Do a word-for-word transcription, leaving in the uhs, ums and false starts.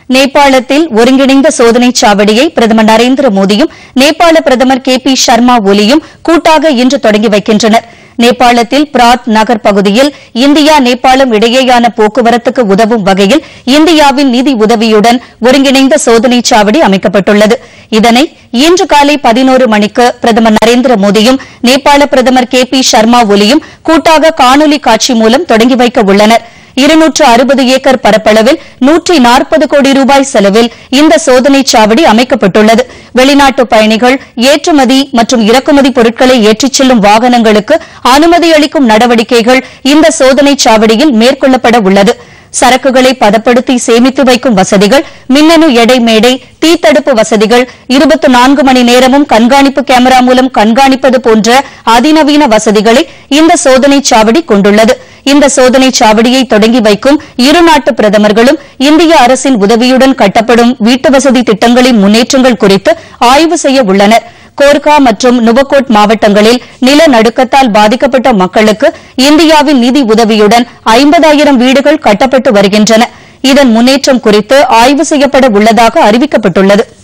நேபாளத்தில் ஒருங்கிணைந்த சோதனைச் சாவடியை பிரதமர் நரேந்திர மோடியும் நேபாள பிரதமர் கே பி சர்மா ஒலியும் கூட்டாக இன்று தொடங்கி வைக்கின்றனர். நேபாளத்தில் பிராத் நகர் பகுதியில் இந்தியா நேபாளம் இடையேயான போக்குவரத்துக்கு உதவும் வகையில் இந்தியாவின் நிதி உதவியுடன் ஒருங்கிணைந்த சோதனைச் சாவடி அமைக்கப்பட்டுள்ளது. இதனை இன்று காலை பதினொரு மணிக்கு பிரதமர் நரேந்திர மோடியும் நேபாள பிரதமர் கே பி சர்மா ஒலியும் கூட்டாக காணொலி காட்சி மூலம் தொடங்கி வைக்க உள்ளனர். இருநூற்று அறுபது ஏக்கர் பரப்பளவில் நூற்று நாற்பது கோடி ரூபாய் செலவில் இந்த சோதனைச் சாவடி அமைக்கப்பட்டுள்ளது. வெளிநாட்டு பயணிகள் ஏற்றுமதி மற்றும் இறக்குமதி பொருட்களை ஏற்றிச் செல்லும் வாகனங்களுக்கு அனுமதி அளிக்கும் நடவடிக்கைகள் இந்த சோதனைச் சாவடியில் மேற்கொள்ளப்பட உள்ளது. சரக்குகளை பதப்படுத்தி சேமித்து வைக்கும் வசதிகள், மின்னணு எடை மேடை, தீத்தடுப்பு வசதிகள், இருபத்தி நான்கு மணி நேரமும் கண்காணிப்பு கேமரா மூலம் கண்காணிப்பது போன்ற அதிநவீன வசதிகளை இந்த சோதனைச் சாவடி கொண்டுள்ளது. இந்த சோதனைச் சாவடியை தொடங்கி வைக்கும் இரு நாட்டு பிரதமர்களும் இந்திய அரசின் உதவியுடன் கட்டப்படும் வீட்டுவசதி திட்டங்களின் முன்னேற்றங்கள் குறித்து ஆய்வு செய்ய உள்ளனர். கோர்கா மற்றும் நுவக்கோட் மாவட்டங்களில் நிலநடுக்கத்தால் பாதிக்கப்பட்ட மக்களுக்கு இந்தியாவின் நிதி உதவியுடன் ஐம்பதாயிரம் வீடுகள் கட்டப்பட்டு வருகின்றன. இதன் முன்னேற்றம் குறித்து ஆய்வு செய்யப்பட உள்ளதாக அறிவிக்கப்பட்டுள்ளது.